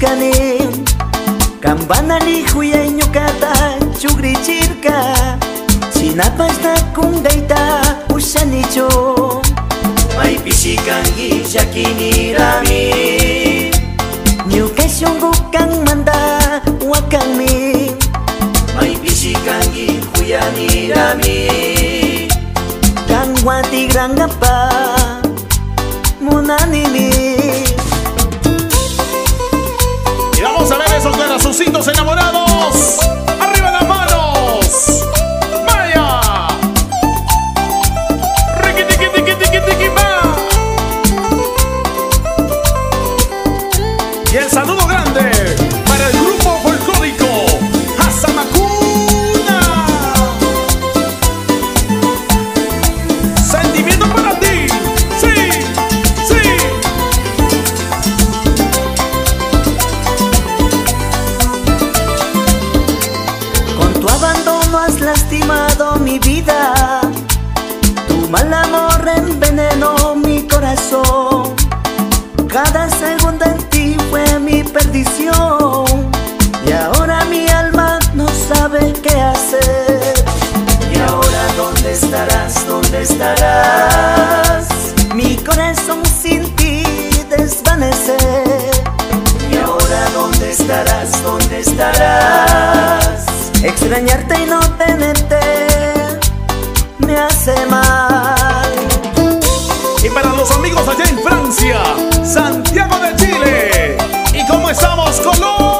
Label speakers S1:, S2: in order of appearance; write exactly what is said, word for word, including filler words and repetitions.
S1: huyanin Kambanali huyay ñukata chukrichirka Chinapashta kungaita ushanicho Maypishi kanki llakinirami Ñuka shunqu kanmanta wakanmi Maypishi kanki huyanirami Kanwa tigrangapa munanimi.
S2: Y vamos a ver esos corazoncitos enamorados. ¡Arriba las manos! ¡Vaya! ¡Riqui, tiqui, tiqui, tiqui, tiqui, pa! Y el saludo grande para el grupo folclórico Hasamacuna. Sentimiento para ti. ¡Sí! ¡Sí!
S1: Con tu abandono has lastimado mi vida. Tu mal amor envenenó mi corazón. Cada segundo en ti fue mi perdición. Y ahora mi alma no sabe qué hacer. Y ahora ¿dónde estarás? ¿Dónde estarás? Mi corazón sin ti desvanece. Y ahora ¿dónde estarás? ¿Dónde estarás? Extrañarte y no tenerte me hace mal.
S2: Y para los amigos allá en Francia, Santiago de Chile. ¿Y cómo estamos, Colombia?